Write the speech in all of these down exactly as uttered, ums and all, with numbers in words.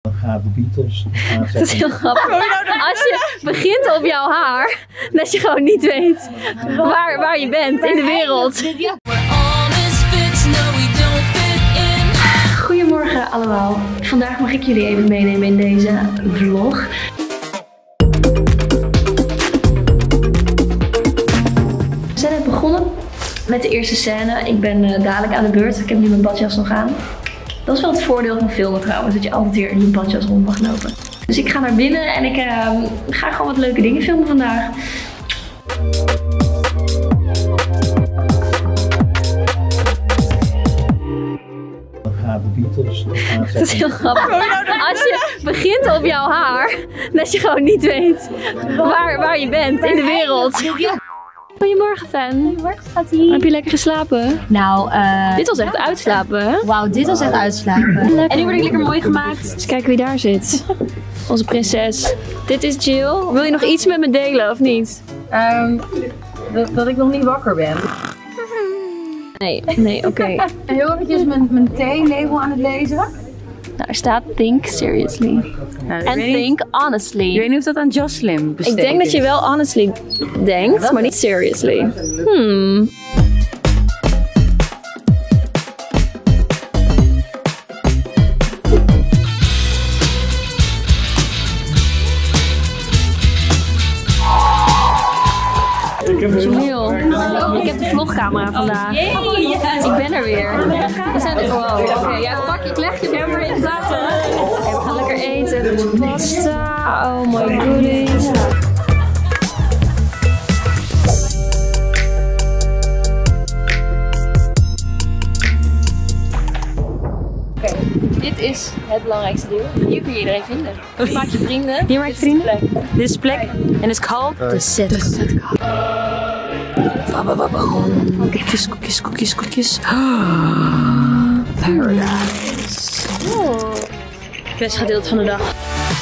Gaat de Beatles. Dat is heel grappig. Als je begint op jouw haar, dat je gewoon niet weet waar, waar je bent in de wereld. Goedemorgen allemaal. Vandaag mag ik jullie even meenemen in deze vlog. We zijn net begonnen met de eerste scène. Ik ben uh, dadelijk aan de beurt. Ik heb nu mijn badjas nog aan. Dat is wel het voordeel van filmen trouwens, dat je altijd weer in je badjas rond mag lopen. Dus ik ga naar binnen en ik uh, ga gewoon wat leuke dingen filmen vandaag. Gaat de Beatles. Dat is heel grappig. Als je begint op jouw haar, dat je gewoon niet weet waar, waar je bent in de wereld. Goedemorgen, fan. Goedemorgen, schattie. Heb je lekker geslapen? Nou, uh... dit was echt uitslapen, hè? Wauw, dit was echt uitslapen. Lekker. En nu word ik lekker mooi gemaakt. Eens kijken wie daar zit. Onze prinses. Dit is Jill. Wil je nog iets met me delen, of niet? Um, dat, dat ik nog niet wakker ben. Nee, nee, oké. Okay. Heel eventjes mijn, mijn thee-label aan het lezen. Nou, er staat think seriously. Nou, en think honestly. Ik weet niet of dat aan Jocelyn besteed Ik denk is. dat je wel honestly denkt, ja, maar niet seriously. Hmm. Jamil, ik heb de vlogcamera vandaag. Ik ben er weer. We zijn er gewoon. Oké, okay, ja, pak, ik leg je weer in plaats. Okay, we gaan lekker eten. Dus pasta. Oh my goodies. Okay. Dit is het belangrijkste deel. Hier kun je iedereen vinden. Hier maak je vrienden. Hier maak je vrienden. Dit is de plek. En het is called de sitcom. Koekjes, koekjes, koekjes, koekjes. Oh, paradise. Oh. Beste gedeelte van de dag.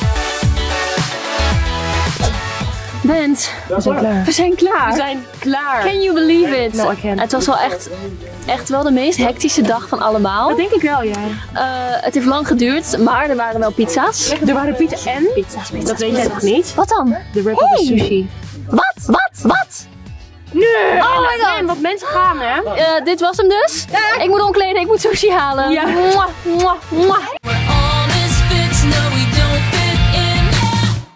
Bent, we zijn klaar. We zijn klaar. We zijn klaar. Can you believe it? No, I can't. Het was wel echt, echt wel de meest hectische dag van allemaal. Dat denk ik wel, ja. Uh, het heeft lang geduurd, maar er waren wel pizza's. Er waren pizza en? Pizza's, pizza's, dat weet pizza's. jij nog niet? Wat dan? De rip of the sushi. Wat? Wat? Wat? Nee! Oh my god! En wat mensen gaan, hè? Uh, dit was hem dus. Ja. Ik moet omkleden, ik moet sushi halen. Ja. Mwah, mwah, mwah.